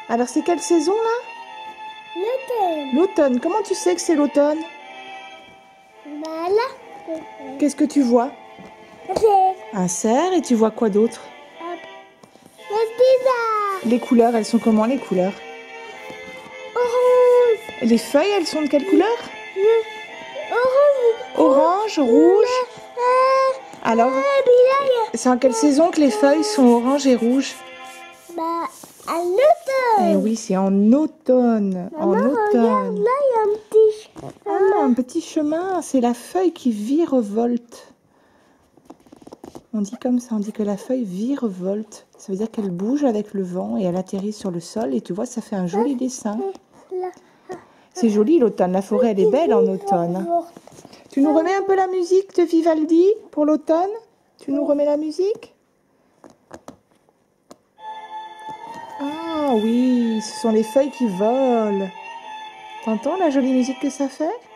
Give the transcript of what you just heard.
Alors c'est quelle saison là? L'automne. L'automne. Comment tu sais que c'est l'automne? Bah là. Qu'est-ce que tu vois? C'est Un cerf, et tu vois quoi d'autre? bizarre. Les couleurs, elles sont comment les couleurs? Orange. Les feuilles, elles sont de quelle couleur? Orange. Orange, rouge. Alors, c'est en quelle saison que les feuilles sont oranges et rouges? Bah, à l'automne. Eh oui, c'est en automne. En Maman, regarde, automne. là, il y a un petit Ah, un petit chemin, c'est la feuille qui virevolte. On dit comme ça, on dit que la feuille virevolte. Ça veut dire qu'elle bouge avec le vent et elle atterrit sur le sol. Et tu vois, ça fait un joli dessin. là. C'est joli l'automne, la forêt elle est belle en automne. Tu nous remets un peu la musique de Vivaldi pour l'automne? Tu nous remets la musique? Ah oui, ce sont les feuilles qui volent. T'entends la jolie musique que ça fait?